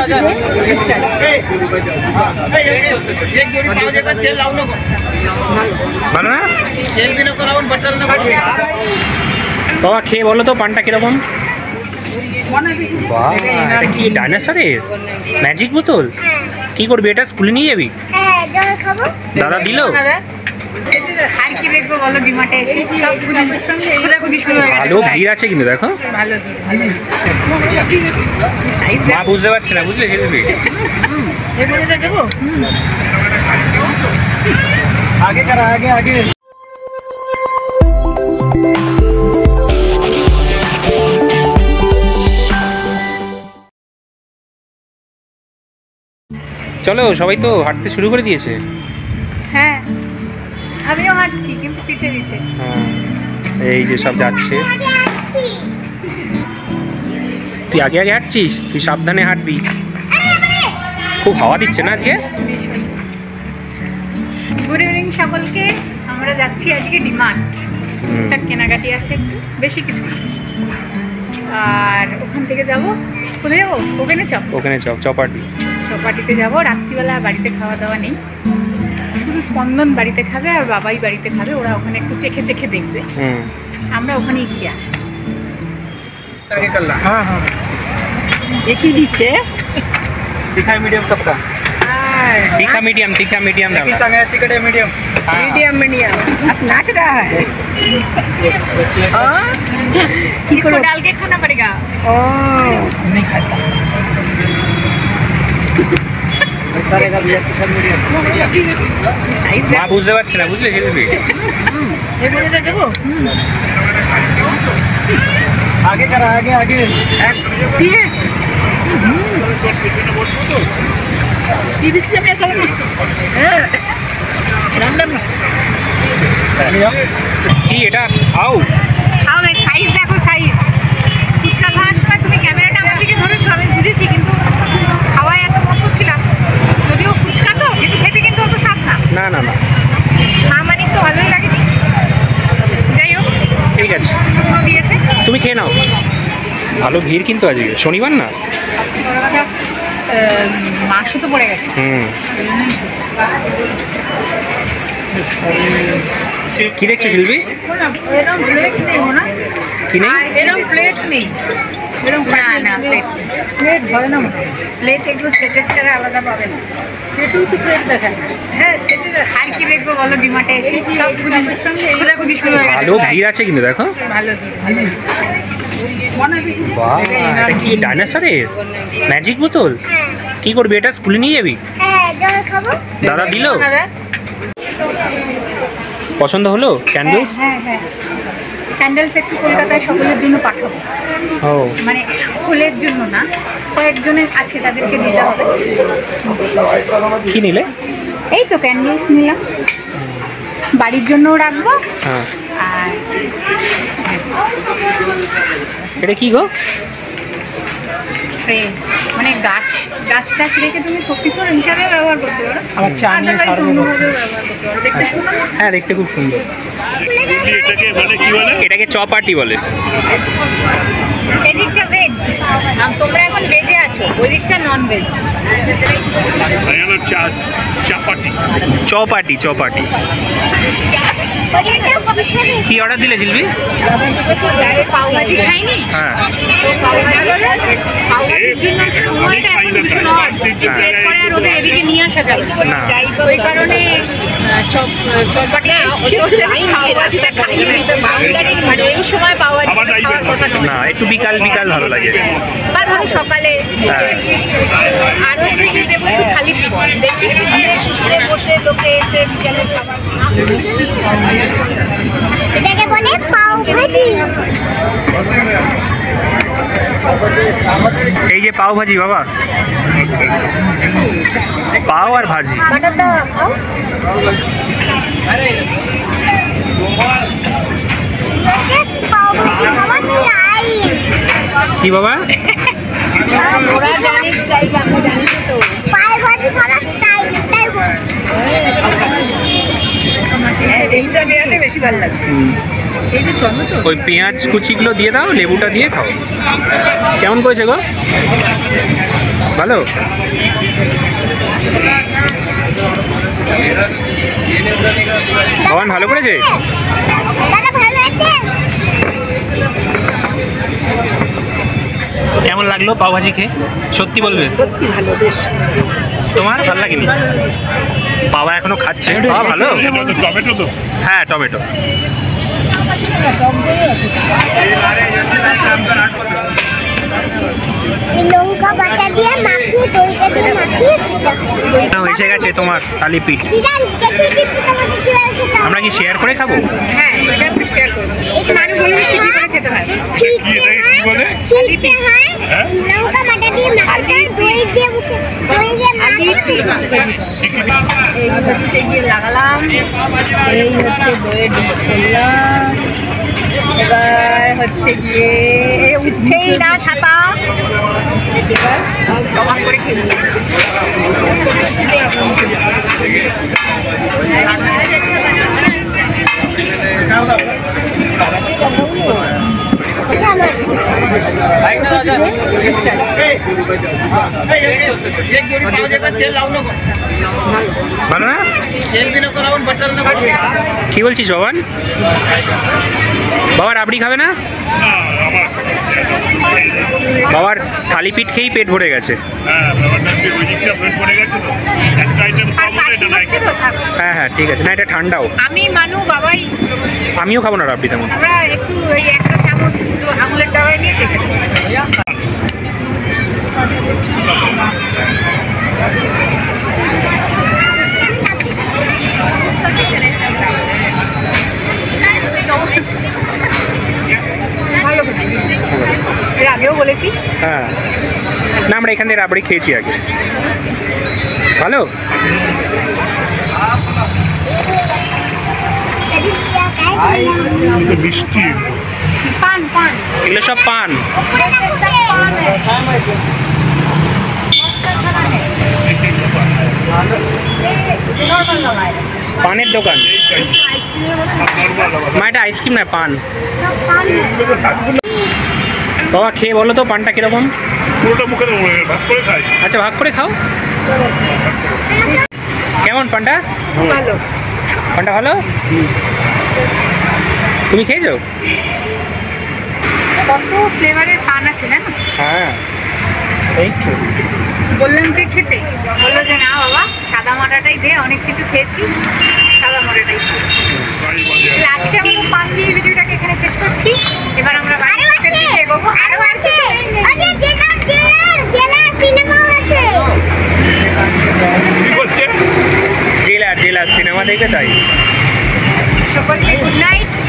ভালো না বাবা, খেয়ে বলো তো পানটা কিরকম? বাহ, এটা কি ডাইনোসরের ম্যাজিক বোতল? কি করবি এটা, স্কুলে নিয়ে যাবি? দাদা দিল? ভালো ভিড় আছে কিন্তু দেখো, মা বুঝতে পারছে না, বুঝলে শিল্পী? আগে কারা, আগে আগে। চলো, সবাই তো হাঁটতে শুরু করে দিয়েছে। হ্যাঁ, আমিও হাঁটছি কিন্তু পিছে পিছে। এই যে সব যাচ্ছে, তুই আগে আগে হাঁটছিস, তুই সাবধানে হাঁটবি। খুব হাওয়া দিচ্ছে না আজকে। গুড ইভিনিং সকলকে, আমরা যাচ্ছি আজকে ডিমার্ট। তার কেনাকাটি আছে একটু, বেশি কিছু না। আর ওখান থেকে যাব, কোথায় যাবো? ওখানে চপ, ওখানে চপ, চপাটি, চপাটিতে যাবো। রাত্রিবেলা বাড়িতে খাওয়া দাওয়া নেই, শুধু স্পন্দন বাড়িতে খাবে আর বাবাই বাড়িতে খাবে। ওরা ওখানে একটু চেখে চেখে দেখবে, আমরা ওখানেই খেয়ে আসবো। হ্যাঁ হ্যাঁ, একই দিচ্ছে तीखा मीडियम सबका। तीखा मीडियम, तीखा मीडियम डाला। तीखा है, टिकट है मीडियम। Medium medium. अब नाच रहा है। इसको डाल के खाना पड़ेगा। नहीं खाता। सारे का भैया तीखा मीडियम। মা বুঝতে পারছে না, বুঝলে শিল্পী? ये बोले तो देखो। आगे करा, आगे आगे। ठीक है। কি এটা? আও আও, সাইজ দেখো, সাইজ। ফুচকা খাওয়ার সময় তুমি ক্যামেরাটা আমার দিকে ধরেছো, আমি বুঝেছি, কিন্তু হাওয়ায় এত মতো ছিলাম। যদিও ফুচকা তো, কিন্তু খেতে কিন্তু অত স্বাদ না। না না না, মামানিক তো ভালোই লাগেনি। যাই হোক, ঠিক আছে, শুকনো দিয়েছে, তুমি খেয়ে নাও। ভালো ভিড় কিন্তু আজকে শনিবার না। মাংস তো পড়ে গেছে। কি দেখছো শিল্পী? এরকম প্লেট নেই না, কি নেই? এরকম প্লেট নেই, এরকম না না, প্লেট ধরে না, প্লেট এগুলো সেটের ছাড়া আলাদা পাবে না। সেটেও তো প্লেট দেখায়। হ্যাঁ, সেটের আর কি দেখবো বলো, ডিমার্টে এসে সব খোঁজাখুঁজি শুরু হয়ে গেছে। ভালো ভিড় আছে কিন্তু দেখো, ভালো ভিড়। বাহ, এটা কি ডাইনোসরের ম্যাজিক বোতল? কি করবি এটা, স্কুলে নিয়ে যাবি? দাদা দিল? পছন্দ হলো ক্যান্ডেলস? হ্যাঁ হ্যাঁ, ক্যান্ডেলস একটু কলকাতায় সকলের জন্য পাঠাবো। ও, মানে সকলের জন্য না, কয়েকজনের আছে, তাদেরকে দিতে হবে। কি নিলে? এই তো ক্যান্ডেলস নিলাম, বাড়ির জন্যও রাখবো। হ্যাঁ, আর এটা কি গো? ট্রে, মানে গাছ টাছ রেখে তুমি শক্তিস্বর হিসাবে ব্যবহার করতে পারো। আমার চা নিয়ে অন্যভাবেও ব্যবহার করতে পারো। দেখতে সুন্দর না? হ্যাঁ, দেখতে খুব সুন্দর। এটাকে চপাটি বলে। এদিকটা ভেজ, তোমরা এখন ভেজে আছো, ওই দিকটা নন ভেজ। চপাটি, চপাটি। কি অর্ডার দিলে জিলবি? পাওভাজি খাইনি। হ্যাঁ, পাওভাজির জন্য সময়টা এখন ভীষণ অড, কিন্তু এরপরে আর ওদের এদিকে নিয়ে আসা যাবে না, ওই কারণে চটপাটি পাওভাজিটা খাইয়ে নিতে। মানে এই সময় পাওভাজি খাওয়ার কথা না, একটু বিকাল বিকাল ভালো লাগে, বা ধরো সকালে। আর হচ্ছে কি দেবো একটু খালি দেখি সুস্থে বসে লোকে এসে বিকালে খাবার। এটাকে বলে পাওভাজি। এই যে পাও ভাজি বাবা, পাও আর ভাজি। কি বাবা? ওই পেঁয়াজ কুচিগুলো দিয়ে দাও, লেবুটা দিয়ে খাও। কেমন করেছে গো? ভালো? ভবান ভালো করেছে? কেমন লাগলো পাওভাজি খেয়ে? সত্যি বলবে? সত্যি ভালো, বেশ। তোমার ভালো লাগেনি? বাবা এখনো খাচ্ছে। বাবা ভালো? টমেটো তো? হ্যাঁ টমেটো। লঙ্কা বাটা দিয়ে মাখিয়ে দইটা দিয়ে মাখিয়ে এসে গেছে তোমার থালিপীঠ। আমরা কি শেয়ার করে খাবো? হ্যাঁ, শেয়ার করবো। মানে বলে দিচ্ছি কি করে খেতে হয়। কি বলে? ছিলতে হয় লঙ্কা বাটা দিয়ে মাখিয়ে দই দিয়ে মাখিয়ে এই হচ্ছে গিয়ে লাগালাম, এই হচ্ছে দইয়ে ডিপ করলাম, এবার হচ্ছে গিয়ে উঠছেই না ছাতা, এবার জমা করে খেয়ে নিলাম। ভালো না? কি বলছিস ভবান? বাবা রাবড়ি খাবে না? বাবার থালিপীঠ খেয়েই পেট ভরে গেছে। হ্যাঁ হ্যাঁ ঠিক আছে। না এটা ঠান্ডাও। আমি মানু বাবাই আমিও খাবো না রাবড়ি তেমন। আমরা একটু ওই একটা চামচ আঙুলের ডগায় নিয়ে চেখে ভালো, এর আগেও বলেছি। হ্যাঁ না আমরা এখান থেকে রাবড়ি খেয়েছি আগে। ভালো? মিষ্টি পান পান এগুলো সব পান। পানের দোকান। মা এটা আইসক্রিম না পান। বাবা খেয়ে বলো তো পানটা কিরকম? পুরোটা মুখে ভাগ করে খাই। আচ্ছা ভাগ করে খাও। কেমন পানটা? ভালো। পানটা ভালো? তুমি খেয়েছো? কত ফ্লেভারের পান আছে না? হ্যাঁ এই তো। বললাম যে খেতে, বললো যে না বাবা সাদা মাটাটাই দে, অনেক কিছু খেয়েছি, সাদা মাটাটাই দে। আজকে আমরা পান দিয়ে ভিডিওটাকে এখানে শেষ করছি। এবার আমরা বাড়িতে এগোবো। আরো আছে জেলার সিনেমা দেখে তাই। সকলকে গুড নাইট।